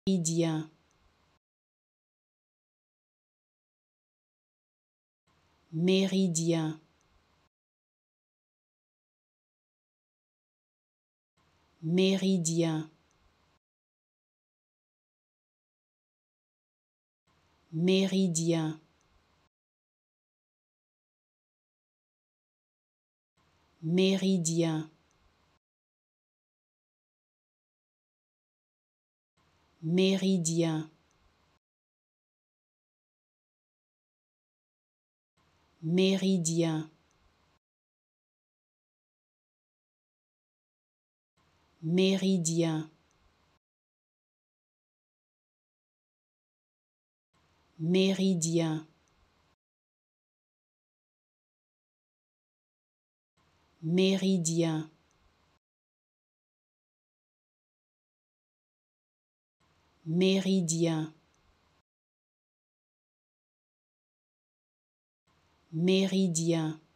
méridien, méridien, méridien, méridien, méridien, méridien, méridien, méridien, méridien, méridien, méridien, méridien,